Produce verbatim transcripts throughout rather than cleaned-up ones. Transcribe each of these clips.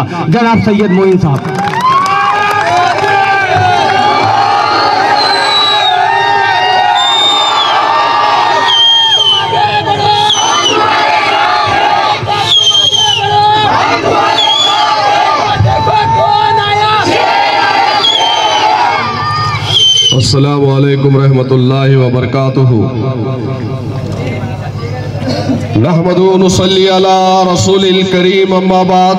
का जनाब सैयद मोइन साहब। अस्सलामु अलैकुम रहमतुल्लाहि व बरकातुहू। नहमदु व नुसल्ली अला रसूलिल करीम अम्मा बाद।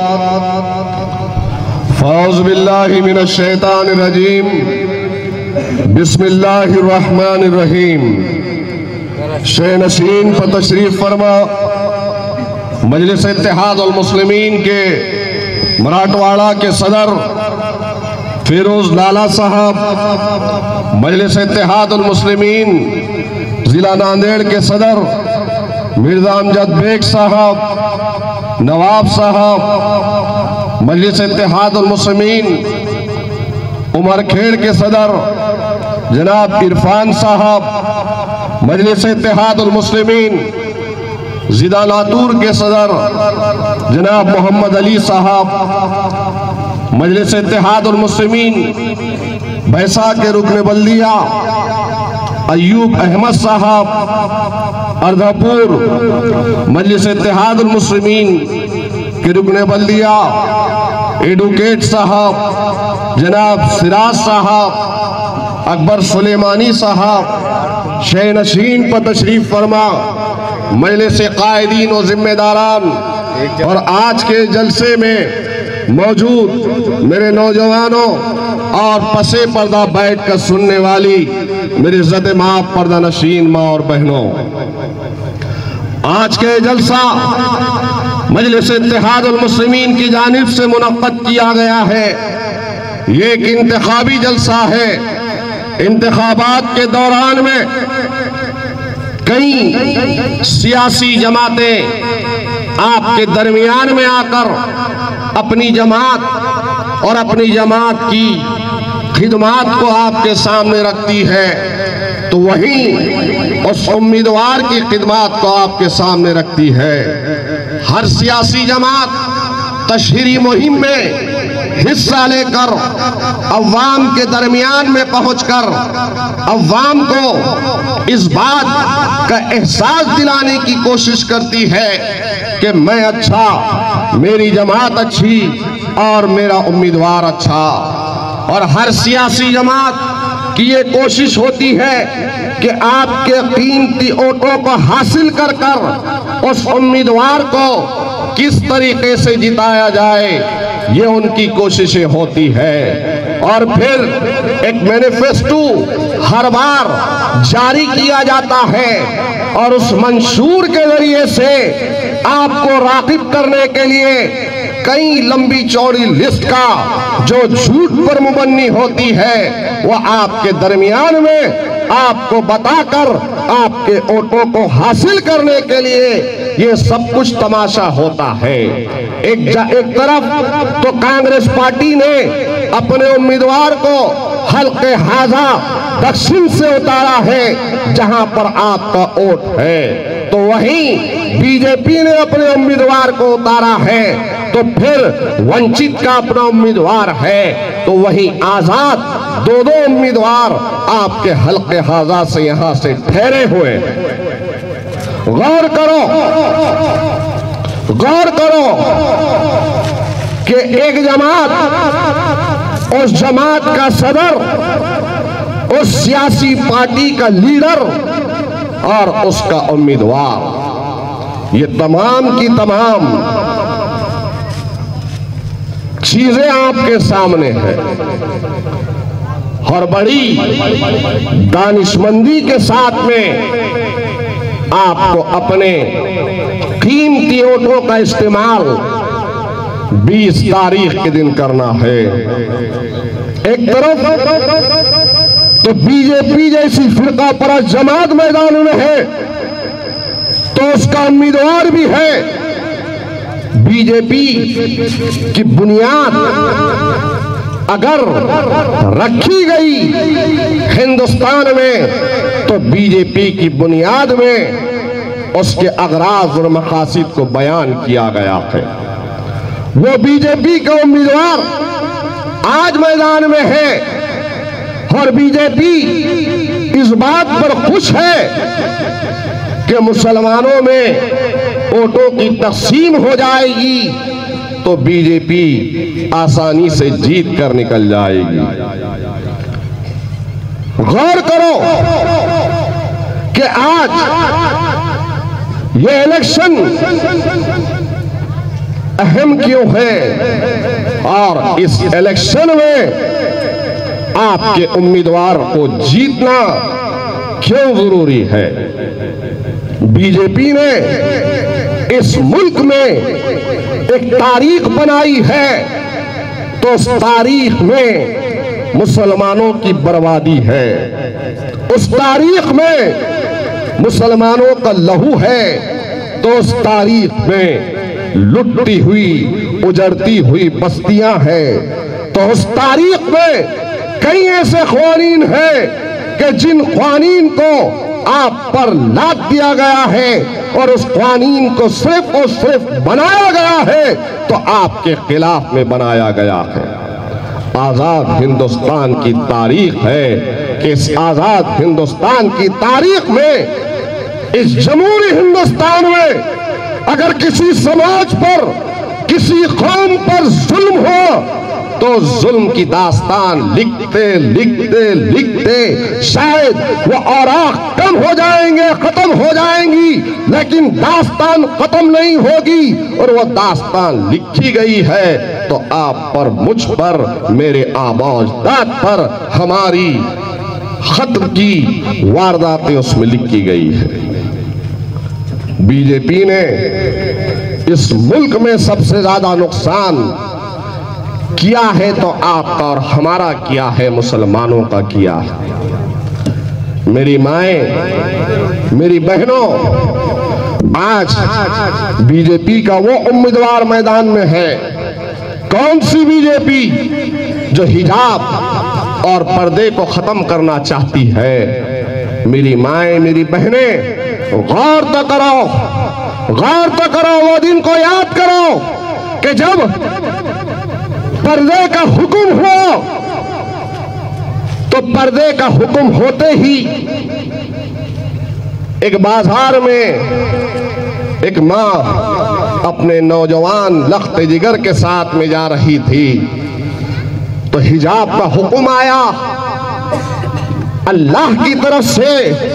फ़ौज़ बिल्लाहि मिनश शैतानिर रजीम। बिस्मिल्लाहिर रहमानिर रहीम। शे नशीन पर तशरीफ फरमा मजलिस इत्तेहाद उल मुस्लिमीन के मराठवाड़ा के सदर फिरोज लाला साहब, मजलिस इत्तेहाद उल मुस्लिमीन जिला नांदेड़ के सदर मिर्जा अमजद बेग साहब, नवाब साहब, मजलिस इत्तेहाद उल मुस्लिमीन उमरखेड़ के सदर जनाब इरफान साहब, मजलिस इत्तेहाद उल मुस्लिमीन जिला लातूर के सदर जनाब मोहम्मद अली साहब, मजलिस इत्तेहाद उल मुस्लिमीन भैसा के रुकने बल्दिया अयूब अहमद साहब, अर्धापुर, मजलिस इत्तेहाद उल मुस्लिमीन के रुकने बल्दिया एडवोकेट साहब जनाब सिराज साहब, अकबर सुलेमानी साहब, शे नशीन पर तशरीफ फरमा मजलिस कायदीन और जिम्मेदारान और आज के जलसे में मौजूद मेरे नौजवानों और पसे पर्दा बैठ कर सुनने वाली मेरे इज्जत माँ पर्दा नशीन माँ और बहनों, आज के जलसा मजलिस इत्तेहाद उल मुस्लिमीन की जानिब से मुनक्कद किया गया है। ये एक इंतखाबी जलसा है। इंतखाबात के दौरान में कई सियासी जमातें आपके दरमियान में आकर अपनी जमात और अपनी जमात की खिदमात को आपके सामने रखती है, तो वहीं उस उम्मीदवार की खिदमात को आपके सामने रखती है। हर सियासी जमात तशहीरी मुहिम में हिस्सा लेकर अवाम के दरमियान में पहुंचकर अवाम को इस बात का एहसास दिलाने की कोशिश करती है कि मैं अच्छा, मेरी जमात अच्छी और मेरा उम्मीदवार अच्छा। और हर सियासी जमात की ये कोशिश होती है कि आपके कीमती वोटों को हासिल कर कर उस उम्मीदवार को किस तरीके से जिताया जाए, ये उनकी कोशिशें होती है। और फिर एक मैनिफेस्टो हर बार जारी किया जाता है और उस मंशूर के जरिए से आपको राग़िब करने के लिए कई लंबी चौड़ी लिस्ट का जो झूठ पर मुबन्नी होती है वह आपके दरमियान में आपको बताकर आपके वोटों को हासिल करने के लिए ये सब कुछ तमाशा होता है। एक एक तरफ तो कांग्रेस पार्टी ने अपने उम्मीदवार को हल्के हाजा दक्षिण से उतारा है जहां पर आपका वोट है, तो वहीं बीजेपी ने अपने उम्मीदवार को उतारा है, तो फिर वंचित का अपना उम्मीदवार है, तो वहीं आजाद दो दो उम्मीदवार आपके हल्के हाजा से यहां से ठहरे हुए। गौर करो, गौर करो कि एक जमात, उस जमात का सदर, उस सियासी पार्टी का लीडर और उसका उम्मीदवार, ये तमाम की तमाम चीजें आपके सामने हैं और बड़ी दानिशमंदी के साथ में आपको अपने कीमती वोटों का इस्तेमाल बीस तारीख के दिन करना है। एक तरफ तो बीजेपी जैसी फिरका परस्त जमात मैदान में है, तो उसका उम्मीदवार भी है। बीजेपी की बुनियाद अगर रखी गई हिंदुस्तान में, तो बीजेपी की बुनियाद में उसके अगराज और मकासिद को बयान किया गया है। वो बीजेपी का उम्मीदवार आज मैदान में है और बीजेपी इस बात पर खुश है कि मुसलमानों में वोटों की तकसीम हो जाएगी तो बीजेपी आसानी से जीत कर निकल जाएगी। गौर करो कि आज ये इलेक्शन अहम क्यों है और इस इलेक्शन में आपके उम्मीदवार को जीतना क्यों जरूरी है। बीजेपी ने इस मुल्क में एक तारीख बनाई है तो उस तारीख में मुसलमानों की बर्बादी है, उस तारीख में मुसलमानों का लहू है तो उस तारीख में लुटती हुई उजड़ती हुई बस्तियां हैं, तो उस तारीख में कई ऐसे क़वानीन हैं कि जिन क़वानीन को आप पर लाद दिया गया है और उस क़वानीन को सिर्फ और सिर्फ बनाया गया है तो आपके खिलाफ में बनाया गया है। आजाद हिंदुस्तान की तारीख है कि इस आजाद हिंदुस्तान की तारीख में, इस जमहूरी हिंदुस्तान में अगर किसी समाज पर, किसी कौम पर जुल्म हो तो जुल्म की दास्तान लिखते लिखते लिखते शायद वो औराख कम हो जाएंगे, खत्म हो जाएंगी, लेकिन दास्तान खत्म नहीं होगी और वो दास्तान लिखी गई है तो आप पर, मुझ पर, मेरे आबाद पर हमारी खत की वारदातें उसमें लिखी गई है। बीजेपी ने इस मुल्क में सबसे ज्यादा नुकसान किया है तो आपका और हमारा किया है, मुसलमानों का किया है। मेरी माएं, मेरी बहनों, आज बीजेपी का वो उम्मीदवार मैदान में है। कौन सी बीजेपी? जो हिजाब और पर्दे को खत्म करना चाहती है। मेरी माएं, मेरी बहनें, गौर तो करो, गौर तो करो, वो दिन को याद करो कि जब पर्दे का हुक्म हो तो पर्दे का हुक्म होते ही एक बाजार में एक मां अपने नौजवान लख्त जिगर के साथ में जा रही थी तो हिजाब का हुक्म आया अल्लाह की तरफ से।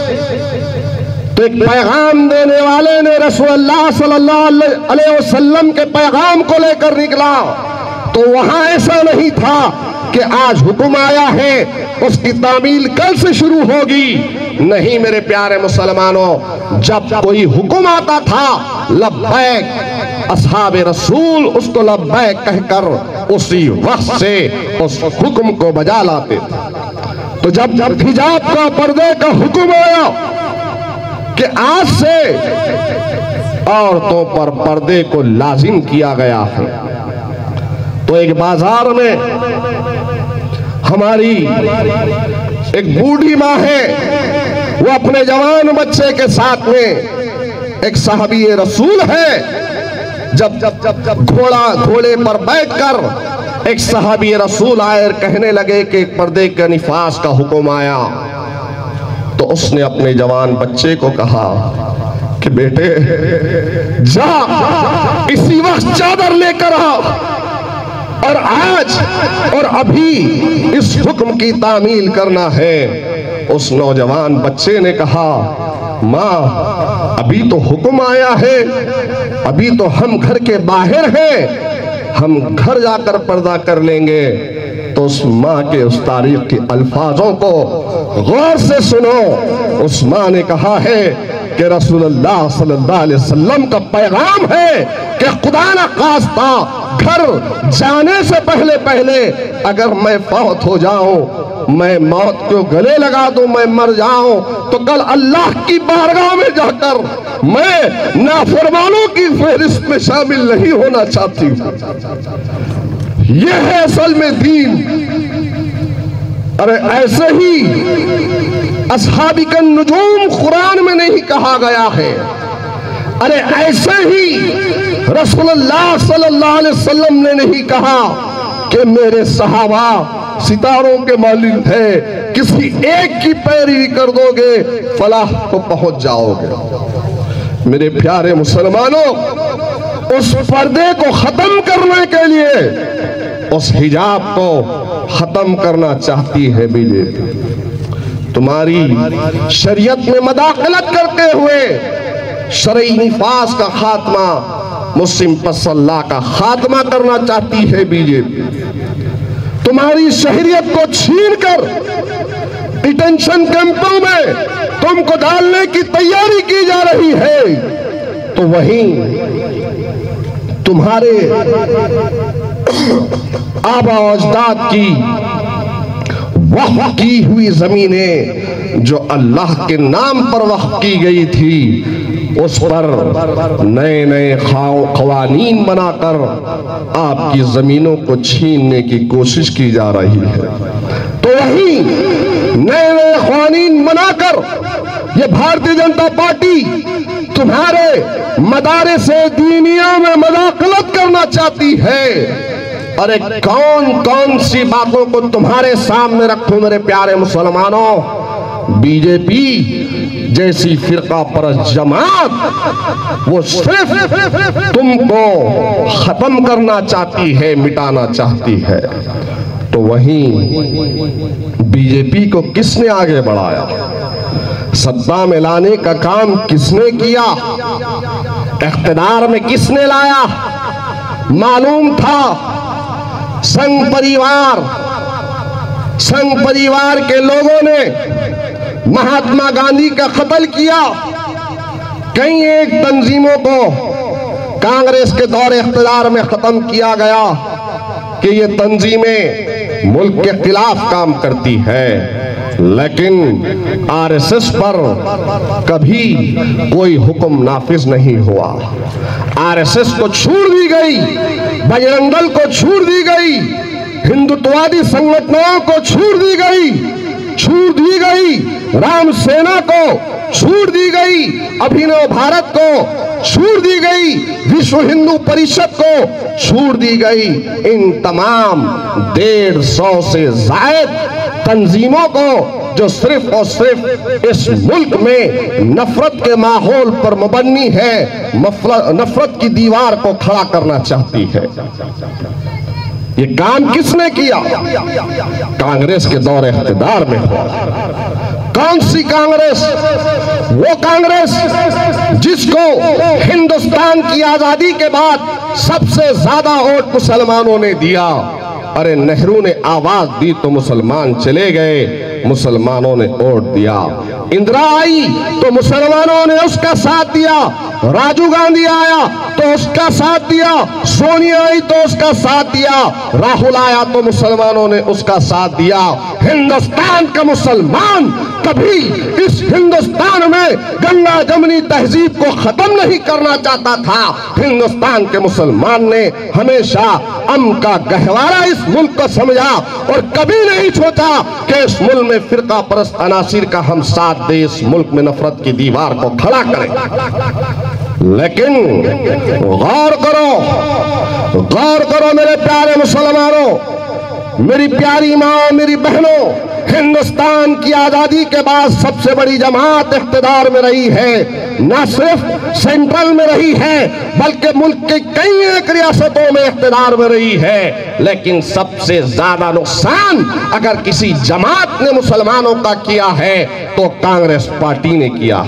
तो एक पैगाम देने वाले ने रसूलुल्लाह सल्लल्लाहु अलैहि वसल्लम के पैगाम को लेकर निकला तो वहां ऐसा नहीं था कि आज हुक्म आया है उसकी तामील कल से शुरू होगी। नहीं मेरे प्यारे मुसलमानों, जब कोई हुक्म आता था लब्बैक असहाबे रसूल उसको लब्बैक कहकर उसी वक्त से उस हुक्म को बजा लाते थे। तो जब जब हिजाब का, पर्दे का हुक्म आया कि आज से औरतों पर पर्दे को लाजिम किया गया है तो एक बाजार में हमारी एक बूढ़ी माँ है, वो अपने जवान बच्चे के साथ में एक साहबी रसूल है। जब जब जब जब घोड़ा घोड़े पर बैठकर एक साहबी रसूल आए और कहने लगे कि पर्दे के निफास का हुक्म आया तो उसने अपने जवान बच्चे को कहा कि बेटे जा इसी वक्त चादर लेकर आ और आज और अभी इस हुक्म की तामील करना है। उस नौजवान बच्चे ने कहा माँ अभी तो हुक्म आया है, अभी तो हम घर के बाहर हैं, हम घर जाकर पर्दा कर लेंगे। तो उस माँ के उस तारीख के अल्फाजों को गौर से सुनो। उस माँ ने कहा है कि रसूलुल्लाह सल्लल्लाहु अलैहि वसल्लम का पैगाम है कि खुदा न खास्ता घर जाने से पहले पहले अगर मैं फौत हो जाऊं, मैं मौत को गले लगा दूं, मैं मर जाऊं तो कल अल्लाह की बारगाह में जाकर मैं नाफरमानों की फहरिस्त में शामिल नहीं होना चाहती हूं। यह है असल में दीन। अरे ऐसे ही असहाबिकन नुजूम कुरान में नहीं कहा गया है, अरे ऐसे ही रसूलुल्लाह सल्लल्लाहु अलैहि वसल्लम ने नहीं कहा कि मेरे सहाबा सितारों के मालिक है, किसी एक की पैरवी कर दोगे फलाह को पहुंच जाओगे। मेरे प्यारे मुसलमानों, उस पर्दे को खत्म करने के लिए, उस हिजाब को खत्म करना चाहती है बीजेपी। तुम्हारी शरीयत में मदाखलत करते हुए शरई निफास का खात्मा, मुस्लिम पसल्ला का खात्मा करना चाहती है बीजेपी। तुम्हारी शहरियत को छीनकर डिटेंशन कैंपों में तुमको डालने की तैयारी की जा रही है, तो वहीं तुम्हारे आबा अजदाद की वक्फ की हुई जमीनें जो अल्लाह के नाम पर वक्फ की गई थी, उस पर नए नए क़वानीन बनाकर आपकी जमीनों को छीनने की कोशिश की जा रही है। तो वही नए नए क़वानीन बनाकर ये भारतीय जनता पार्टी तुम्हारे मदारिसे दीनिया में मदाखलत करना चाहती है। अरे कौन कौन सी बातों को तुम्हारे सामने रखूं मेरे प्यारे मुसलमानों। बीजेपी जैसी फिरका परस्त जमात वो सिर्फ तुमको खत्म करना चाहती है, मिटाना चाहती है। तो वहीं बीजेपी को किसने आगे बढ़ाया, सत्ता में लाने का काम किसने किया, इख्तिदार में किसने लाया। मालूम था संघ परिवार संघ परिवार के लोगों ने महात्मा गांधी का कत्ल किया। कई एक तंजीमों को कांग्रेस के दौर इख्तिदार में खत्म किया गया कि ये तंजीमें मुल्क के खिलाफ काम करती है, लेकिन आरएसएस पर कभी कोई हुक्म नाफिज नहीं हुआ। आरएसएस को छूट दी गई, बजरंग दल को छूट दी गई, हिंदुत्ववादी संगठनों को छूट दी गई छूट दी गई राम सेना को छूट दी गई, अभिनव भारत को छूट दी गई, विश्व हिंदू परिषद को छूट दी गई। इन तमाम डेढ़ सौ से जायद तंजीमों को जो सिर्फ और सिर्फ इस मुल्क में नफरत के माहौल पर मुबन्नी है, नफरत की दीवार को खड़ा करना चाहती है। ये काम किसने किया? कांग्रेस के दौर इख्तिदार में हुआ। कौन सी कांग्रेस? वो कांग्रेस जिसको हिंदुस्तान की आजादी के बाद सबसे ज्यादा वोट मुसलमानों ने दिया। अरे नेहरू ने आवाज दी तो मुसलमान चले गए, मुसलमानों ने वोट दिया। इंदिरा आई तो मुसलमानों ने उसका साथ दिया, राजीव गांधी आया तो उसका साथ दिया, सोनिया आई तो उसका साथ दिया, राहुल आया तो मुसलमानों ने उसका साथ दिया। हिंदुस्तान का मुसलमान कभी इस हिंदुस्तान में गंगा जमनी तहजीब को खत्म नहीं करना चाहता था। हिंदुस्तान के मुसलमान ने हमेशा अमन का गहवारा इस मुल्क को समझा और कभी नहीं सोचा कि इस मुल्क में फिरका परस्त अनासिर का हम साथ दे, इस मुल्क में नफरत की दीवार को खड़ा करें। लेकिन गौर करो गौर करो मेरे प्यारे मुसलमानों, मेरी प्यारी माँ, मेरी बहनों, हिंदुस्तान की आजादी के बाद सबसे बड़ी जमात इख्तिदार में रही है। न सिर्फ सेंट्रल में रही है बल्कि मुल्क के कई एक रियासतों में इख्तिदार में रही है। लेकिन सबसे ज्यादा नुकसान अगर किसी जमात ने मुसलमानों का किया है तो कांग्रेस पार्टी ने किया।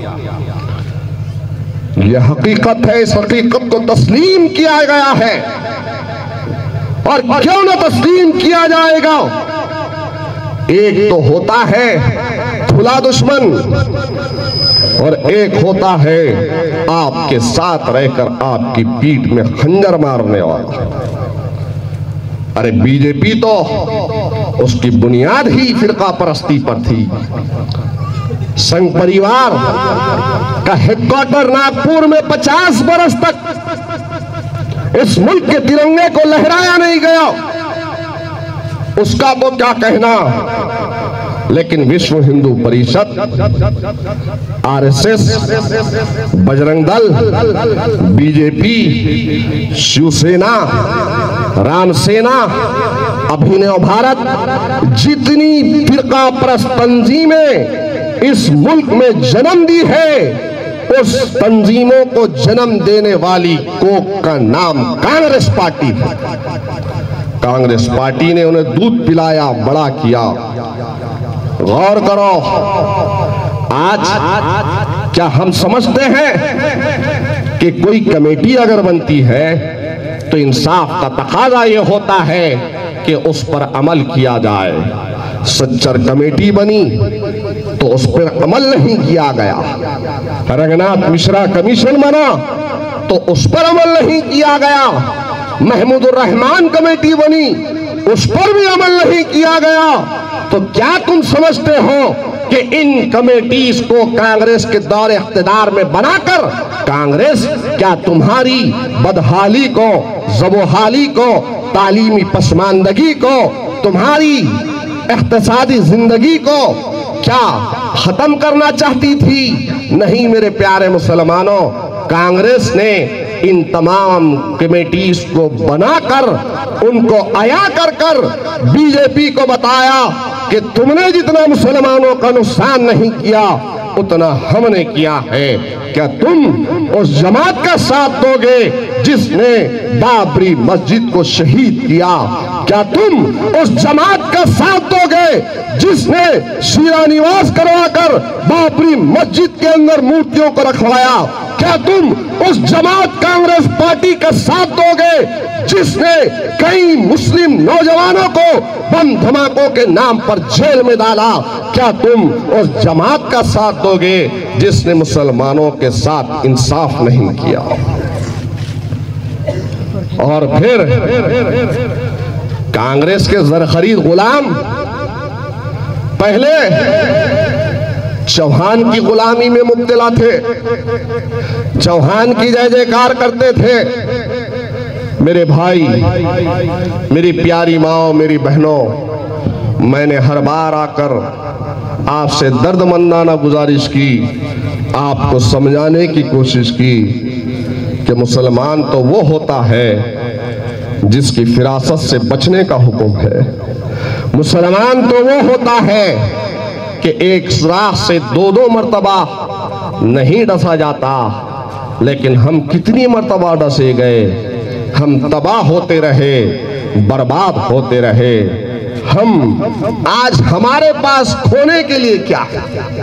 यह हकीकत है, इस हकीकत को तस्लीम किया गया है। और क्यों न तस्लीम किया जाएगा? एक तो होता है खुला दुश्मन और एक होता है आपके साथ रहकर आपकी पीठ में खंजर मारने वाला। अरे बीजेपी तो उसकी बुनियाद ही फिरका परस्ती पर थी। संघ परिवार का हेडक्वार्टर नागपुर में पचास बरस तक इस मुल्क के तिरंगे को लहराया नहीं गया। उसका तो क्या कहना। लेकिन विश्व हिंदू परिषद, आरएसएस, बजरंग दल, बीजेपी, शिवसेना, रामसेना, अभिनव भारत, जितनी फिरका परस्त तंजीमें इस मुल्क में जन्म दी है, उस तंजीमों को जन्म देने वाली कोक का नाम कांग्रेस पार्टी है। कांग्रेस पार्टी ने उन्हें दूध पिलाया, बड़ा किया। गौर करो, आज क्या हम समझते हैं कि कोई कमेटी अगर बनती है तो इंसाफ का तकाजा यह होता है कि उस पर अमल किया जाए। सच्चर कमेटी बनी तो उस पर अमल नहीं किया गया। रंगनाथ मिश्रा कमीशन बना तो उस पर अमल नहीं किया गया। महमूदुर रहमान कमेटी बनी, उस पर भी अमल नहीं किया गया। तो क्या तुम समझते हो कि इन कमेटीज को कांग्रेस के दौर इख्तिदार में बनाकर कांग्रेस क्या तुम्हारी बदहाली को, ज़बोहाली को, तालीमी पसमानदगी को, तुम्हारी इख्तिसादी जिंदगी को क्या खत्म करना चाहती थी? नहीं मेरे प्यारे मुसलमानों, कांग्रेस ने इन तमाम कमेटीज को बनाकर उनको आया कर कर बीजेपी को बताया कि तुमने जितना मुसलमानों का नुकसान नहीं किया उतना हमने किया है। क्या तुम उस जमात का साथ दोगे जिसने बाबरी मस्जिद को शहीद किया? क्या तुम उस जमात का साथ दोगे जिसने शीरा निवास करवाकर बाबरी मस्जिद के अंदर मूर्तियों को रखवाया? क्या तुम उस जमात कांग्रेस पार्टी का साथ दोगे जिसने कई मुस्लिम नौजवानों को बम धमाकों के नाम पर जेल में डाला? क्या तुम उस जमात का साथ दोगे जिसने मुसलमानों के साथ इंसाफ नहीं किया? और फिर कांग्रेस के जर खरीद गुलाम पहले चौहान की गुलामी में मुब्तला थे, चौहान की जय जयकार करते थे। मेरे भाई, मेरी प्यारी माओ, मेरी बहनों, मैंने हर बार आकर आपसे दर्दमंदाना गुजारिश की, आपको समझाने की कोशिश की कि मुसलमान तो वो होता है जिसकी फिरासत से बचने का हुक्म है। मुसलमान तो वो होता है कि एक राह से दो दो मर्तबा नहीं डसा जाता, लेकिन हम कितनी मर्तबा डसे गए, हम तबाह होते रहे, बर्बाद होते रहे। हम आज हमारे पास खोने के लिए क्या है,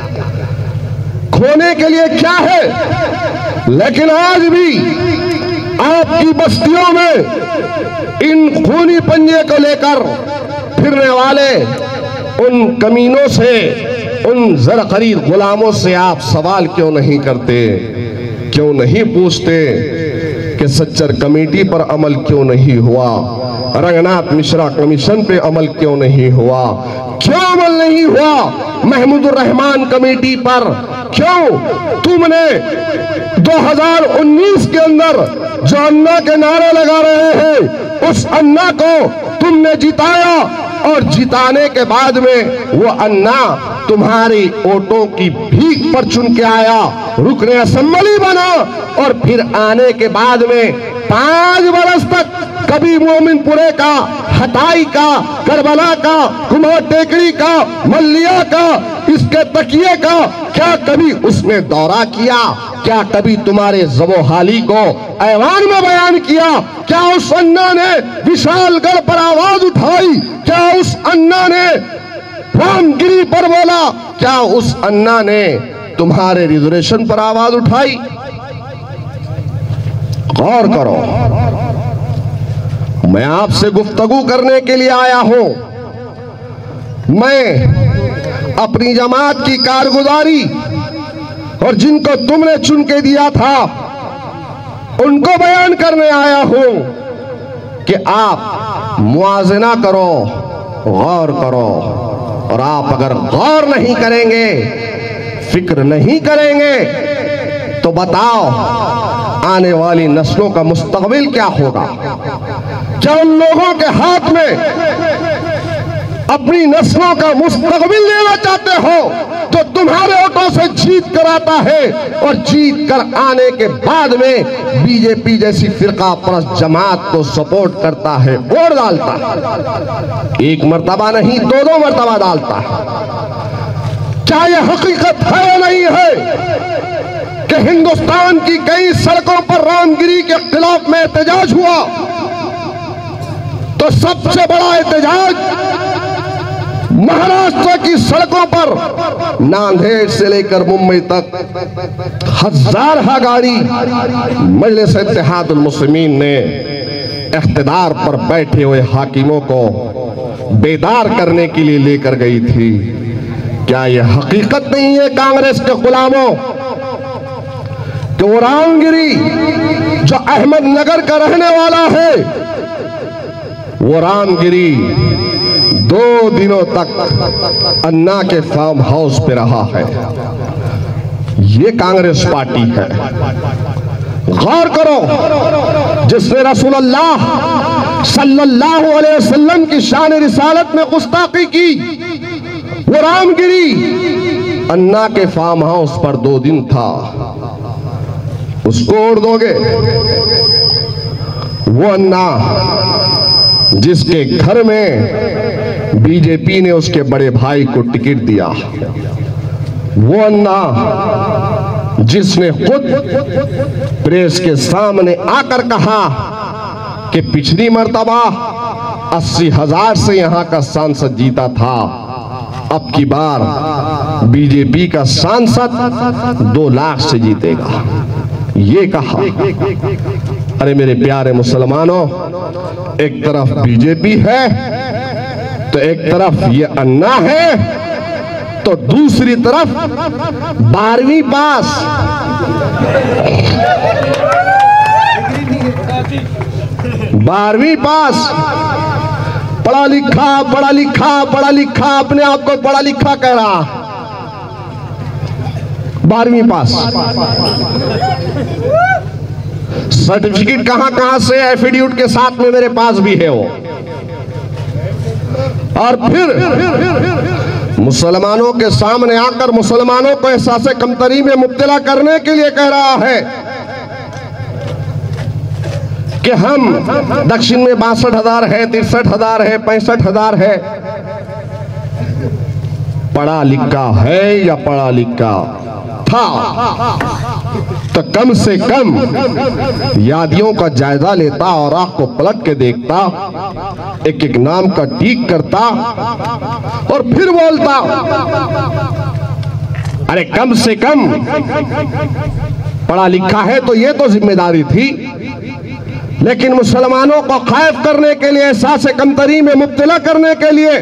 खोने के लिए क्या है, लेकिन आज भी आपकी बस्तियों में इन खूनी पंजे को लेकर फिरने वाले उन कमीनों से, उन जर खरीद गुलामों से आप सवाल क्यों नहीं करते? क्यों नहीं पूछते कि सच्चर कमेटी पर अमल क्यों नहीं हुआ? रंगनाथ मिश्रा कमीशन पे अमल क्यों नहीं हुआ? क्यों अमल नहीं हुआ महमूदुर रहमान कमेटी पर? क्यों तुमने दो हज़ार उन्नीस के अंदर जो अन्ना के नारे लगा रहे हैं उस अन्ना को तुमने जिताया, और जिताने के बाद में वो अन्ना तुम्हारी वोटों की भीख पर चुन के आया, रुकने असेंबली बना, और फिर आने के बाद में पांच बरस तक कभी मोमिनपुरे का, हटाई का, करबला का, कुमार टेकड़ी का, मल्लिया का, इसके तकिए का क्या कभी उसने दौरा किया? क्या कभी तुम्हारे ज़बोहाली को ऐवान में बयान किया? क्या उस अन्ना ने विशालगढ़ पर आवाज उठाई? क्या उस अन्ना ने रामगिरी पर बोला? क्या उस अन्ना ने तुम्हारे रिजर्वेशन पर आवाज उठाई? गौर करो, मैं आपसे गुफ्तगू करने के लिए आया हूं। मैं अपनी जमात की कारगुजारी और जिनको तुमने चुन के दिया था उनको बयान करने आया हूं कि आप मुआजना करो, गौर करो। और आप अगर गौर नहीं करेंगे, फिक्र नहीं करेंगे, तो बताओ आने वाली नस्लों का मुस्तकबिल क्या होगा? क्या उन लोगों के हाथ में अपनी नस्लों का मुस्तकबिल लेना चाहते हो, जो तुम्हारे वोटों से जीत कर आता है और जीत कर आने के बाद में बीजेपी जैसी फिरका परस्त जमात को सपोर्ट करता है, वोट डालता है, एक मर्तबा नहीं दो दो मर्तबा डालता है। क्या यह हकीकत है या नहीं है कि हिंदुस्तान की कई सड़कों पर रामगिरी के खिलाफ में एहतजाज हुआ, तो सबसे बड़ा एहतजाज महाराष्ट्र की सड़कों पर नांदेड़ से लेकर मुंबई तक हजार हा गाड़ी मजलिस इत्तेहादुल मुस्लिमीन ने इख्तिदार पर बैठे हुए हाकिमों को बेदार करने के लिए लेकर गई थी। क्या यह हकीकत नहीं है कांग्रेस के गुलामों कि वो रामगिरी जो अहमदनगर का रहने वाला है, वो रामगिरी दो दिनों तक अन्ना के फार्म हाउस पे रहा है। ये कांग्रेस पार्टी है। गौर करो, जिसने रसूलुल्लाह सल्लल्लाहु अलैहि वसल्लम की शान रिसालत में गुस्ताखी की, वो रामगिरी अन्ना के फार्म हाउस पर दो दिन था। उसको ओढ़ दोगे? वो अन्ना जिसके घर में बीजेपी ने उसके बड़े भाई को टिकट दिया, वो अन्ना जिसने खुद प्रेस के सामने आकर कहा कि पिछली मर्तबा अस्सी हजार से यहां का सांसद जीता था, अब की बार बीजेपी का सांसद दो लाख से जीतेगा, ये कहा। अरे मेरे प्यारे मुसलमानों, एक तरफ बीजेपी है तो एक तरफ ये अन्ना है, तो दूसरी तरफ बारहवीं पास बारहवीं पास पढ़ा लिखा पढ़ा लिखा पढ़ा लिखा अपने आप को पढ़ा लिखा कह रहा, बारहवीं पास सर्टिफिकेट कहां कहां से एफिडेविट के साथ में मेरे पास भी है वो। और फिर मुसलमानों के सामने आकर मुसलमानों को एहसास कमतरी में मुब्तला करने के लिए कह रहा है कि हम दक्षिण में बासठ हजार है, तिरसठ हजार है, पैंसठ हजार है। पढ़ा लिखा है या पढ़ा लिखा था तो कम से कम यादियों का जायजा लेता और आंख को पलट के देखता, एक एक नाम का टीक करता और फिर बोलता। अरे कम से कम पढ़ा लिखा है तो ये तो जिम्मेदारी थी, लेकिन मुसलमानों को खैफ करने के लिए, एहसास कमतरी में मुब्तला करने के लिए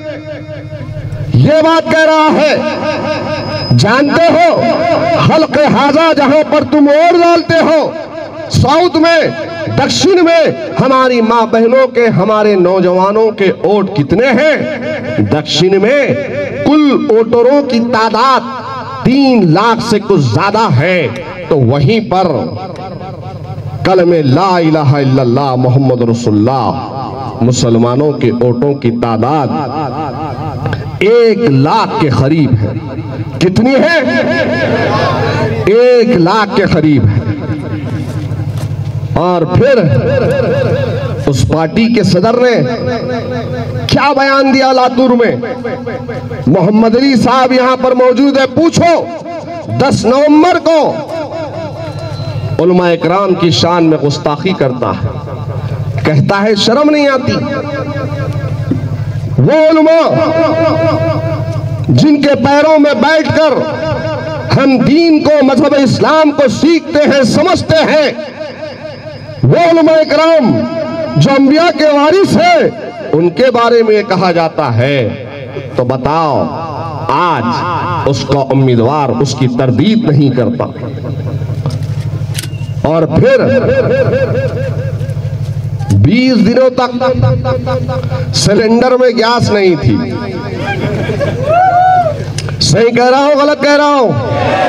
ये बात कह रहा है। जानते हो हल्के हाजा जहां पर तुम और डालते हो, साउथ में, दक्षिण में हमारी मां बहनों के, हमारे नौजवानों के वोट कितने हैं? दक्षिण में कुल वोटरों की तादाद तीन लाख से कुछ ज्यादा है, तो वहीं पर कलमे ला इलाहा इल्लल्लाह मोहम्मद रसूलुल्लाह मुसलमानों के वोटों की तादाद एक लाख के करीब है। कितनी है? एक लाख के करीब है। और फिर उस पार्टी के सदर ने क्या बयान दिया लातूर में? मोहम्मद अली साहब यहां पर मौजूद है, पूछो दस नवंबर को उलमा इकराम की शान में गुस्ताखी करता है, कहता है शर्म नहीं आती। वो उलमा जिनके पैरों में बैठकर हम दीन को, मजहब इस्लाम को सीखते हैं, समझते हैं, वो उलमा इकराम जो अंबिया के वारिस है, उनके बारे में कहा जाता है, तो बताओ आज उसका उम्मीदवार उसकी तरदीद नहीं करता। और फिर बीस दिनों तक सिलेंडर में गैस नहीं थी। सही कह रहा हूं, गलत कह रहा हूं?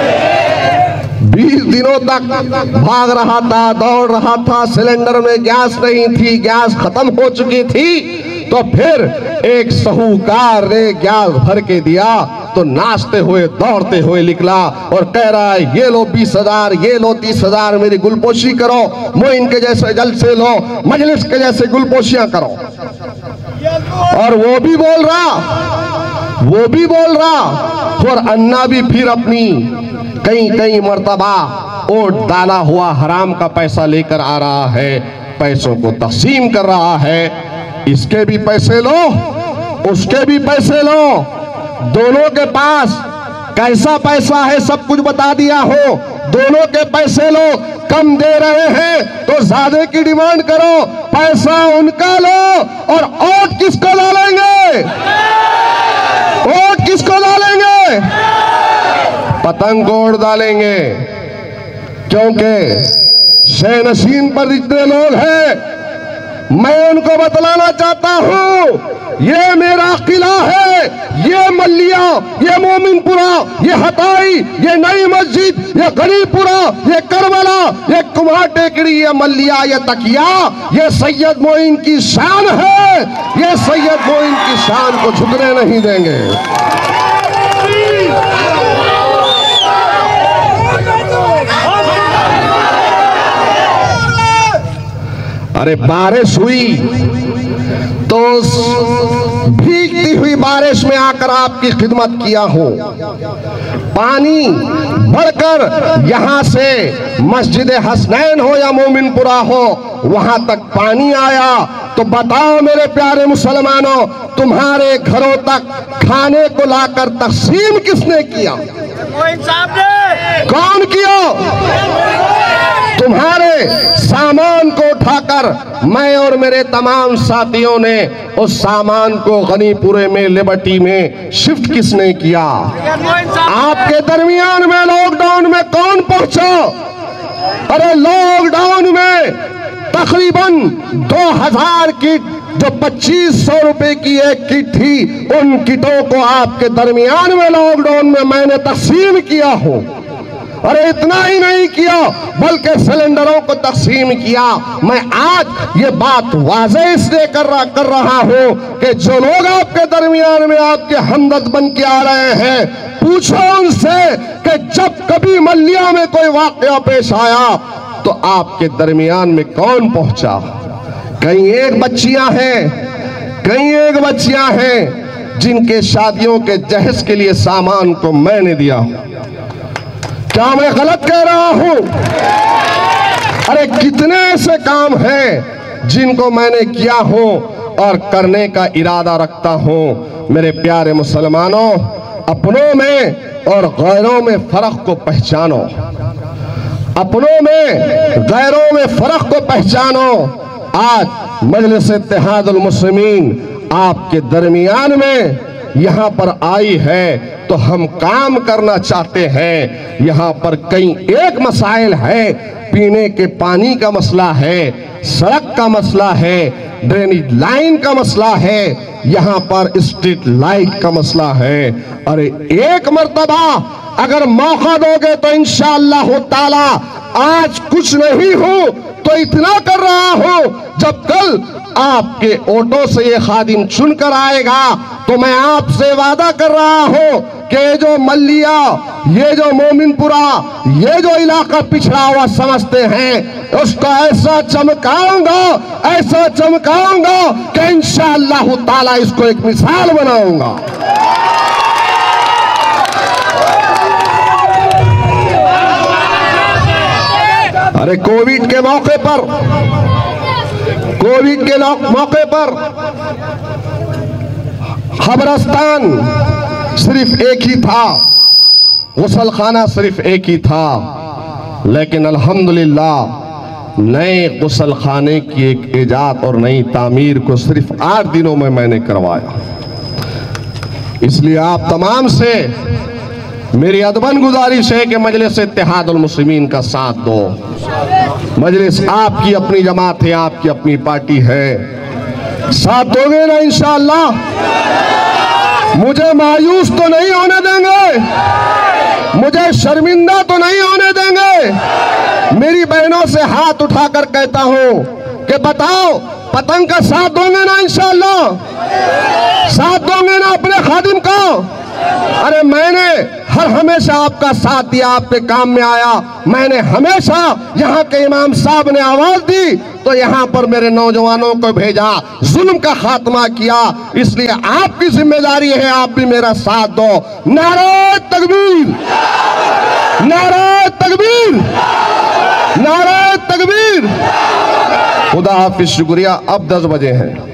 बीस दिनों तक भाग रहा था, दौड़ रहा था, सिलेंडर में गैस नहीं थी, गैस खत्म हो चुकी थी, तो फिर एक साहूकार ने ग्यास भर के दिया तो नाचते हुए दौड़ते हुए निकला और कह रहा है ये लो बीस हजार, ये लो तीस हजार, मेरी गुलपोशी करो, मोइन के जैसे जलसे लो, मजलिस के जैसे गुलपोशियां करो। और वो भी बोल रहा वो भी बोल रहा और अन्ना भी फिर अपनी कई कई मर्तबा ओट डाला हुआ हराम का पैसा लेकर आ रहा है, पैसों को तकसीम कर रहा है। इसके भी पैसे लो, उसके भी पैसे लो, दोनों के पास कैसा पैसा है सब कुछ बता दिया हो, दोनों के पैसे लो, कम दे रहे हैं तो ज्यादा की डिमांड करो, पैसा उनका लो। और वोट किसको डालेंगे? वोट किसको डालेंगे? पतंग को वोट डालेंगे, क्योंकि शहनशीन पर जितने लोग हैं मैं उनको बतलाना चाहता हूं ये मेरा किला है, ये मल्लिया, ये मोमिनपुरा, ये हताई, ये नई मस्जिद, ये गरीपुरा, ये करबला, ये कुम्हार टेकड़ी, ये मल्लिया, ये तकिया, ये सैयद मोइन की शान है। ये सैयद मोइन की शान को झुकने नहीं देंगे। अरे बारिश हुई तो भीगती हुई बारिश में आकर आपकी खिदमत किया हो, पानी बढ़कर यहां से मस्जिद हसनैन हो या मोमिनपुरा हो वहां तक पानी आया तो बताओ मेरे प्यारे मुसलमानों, तुम्हारे घरों तक खाने को लाकर तकसीम किसने किया? कौन किया? तुम्हारे सामान को उठाकर मैं और मेरे तमाम साथियों ने उस सामान को गनीपुरे में, लिबर्टी में शिफ्ट किसने किया? आपके दरमियान में लॉकडाउन में कौन पहुंचा? अरे लॉकडाउन में तकरीबन दो हजार किट, जो पच्चीस सौ रुपए की एक किट थी, उन किटों को आपके दरमियान में लॉकडाउन में मैंने तकसीम किया हो। अरे इतना ही नहीं किया बल्कि सिलेंडरों को तकसीम किया। मैं आज ये बात वाज़ेह इसलिए कर रहा कर रहा हूं कि जो लोग आपके दरमियान में आपके हमदर्द बन के आ रहे हैं, पूछो उनसे कि जब कभी मल्लिया में कोई वाकया पेश आया तो आपके दरमियान में कौन पहुंचा? कई एक बच्चियां हैं, कई एक बच्चियां हैं जिनके शादियों के जहेज के लिए सामान को मैंने दिया। क्या मैं गलत कह रहा हूं? अरे कितने ऐसे काम हैं जिनको मैंने किया हो और करने का इरादा रखता हूं। मेरे प्यारे मुसलमानों, अपनों में और गैरों में फर्क को पहचानो, अपनों में गैरों में फर्क को पहचानो। आज मजलिस इत्तेहादुल मुस्लिमीन आपके दरमियान में यहां पर आई है तो हम काम करना चाहते हैं। यहां पर कई एक मसाइल है, पीने के पानी का मसला है, सड़क का मसला है, ड्रेनेज लाइन का मसला है, यहां पर स्ट्रीट लाइट का मसला है। अरे एक मर्तबा अगर मौका दोगे तो इंशाअल्लाह ताला आज कुछ नहीं हो तो इतना कर रहा हूं, जब कल आपके ऑटो से ये खादिम चुनकर आएगा तो मैं आपसे वादा कर रहा हूं कि ये जो मल्लिया, ये जो मोमिनपुरा, ये जो इलाका पिछड़ा हुआ समझते हैं, उसको ऐसा चमकाऊंगा, ऐसा चमकाऊंगा कि इंशाअल्लाह ताला इसको एक मिसाल बनाऊंगा। अरे कोविड के मौके पर कोविड के मौके पर खबरस्तान सिर्फ एक ही था, गुसल खाना सिर्फ एक ही था, लेकिन अल्हम्दुलिल्लाह नए गुसल खाने की एक इजाद और नई तामीर को सिर्फ आठ दिनों में मैंने करवाया। इसलिए आप तमाम से मेरी अदबन गुजारिश है कि मजलिस इत्तेहादुल मुस्लिमीन का साथ दो। मजलिस आपकी अपनी जमात है, आपकी अपनी पार्टी है, साथ दोगे ना इंशाअल्लाह? मुझे मायूस तो नहीं होने देंगे, मुझे शर्मिंदा तो नहीं होने देंगे। मेरी बहनों से हाथ उठाकर कहता हूं कि बताओ पतंग का साथ दोगे ना इंशाअल्लाह? साथ दोगे ना अपने खादिम का? अरे मैंने हर हमेशा आपका साथ दिया, आपके काम में आया। मैंने हमेशा यहाँ के इमाम साहब ने आवाज दी तो यहाँ पर मेरे नौजवानों को भेजा, जुल्म का खात्मा किया। इसलिए आपकी जिम्मेदारी है, आप भी मेरा साथ दो। नारे तकबीर, नारे तकबीर, नारे तकबीर। खुदा हाफिज, शुक्रिया। अब दस बजे हैं।